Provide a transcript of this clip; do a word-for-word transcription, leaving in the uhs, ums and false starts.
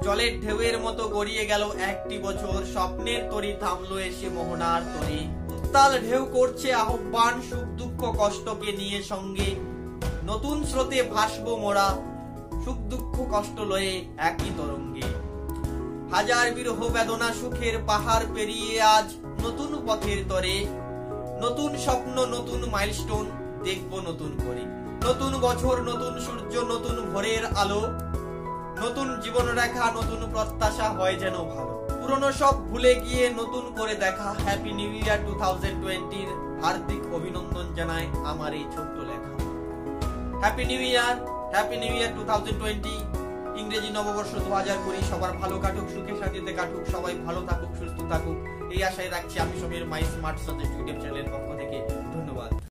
জলের ঢেউয়ের মতো গড়িয়ে গেল একটি বছর, স্বপ্নের তরি থামলো এসে মোহনার তরি। উত্তাল ঢেউ করছে আহ্বান, সুখ দুঃখ কষ্টকে নিয়ে সঙ্গে, নতুন স্রোতে ভাসবো মোরা, সুখ দুঃখ কষ্ট লয়ে একই তরঙ্গে। হাজার বিরহ বেদনা সুখের পাহাড় পেরিয়ে আজ নতুন পথের তরে, নতুন স্বপ্ন নতুন মাইলস্টোন দেখবো নতুন করে। নতুন বছর নতুন সূর্য নতুন ভোরের আলো, নতুন জীবন রেখা নতুন প্রত্যাশা হয় যেন ভালো। পুরনো সব ভুলে গিয়ে নতুন করে দেখা, happy new year two thousand টোয়েন্টির হার্দিক অভিনন্দন জানায় আমার এই ছোট্ট লেখা। Happy new year, happy new year two thousand twenty. ইংরেজি নববর্ষ দু হাজার কুড়ি সবার ভালো কাটুক, সুখে শান্তিতে কাটুক, সবাই ভালো থাকুক, সুস্থ থাকুক, এই আশায় রাখছি আমি Samir my smart suggest YouTube চ্যানেলের পক্ষ থেকে।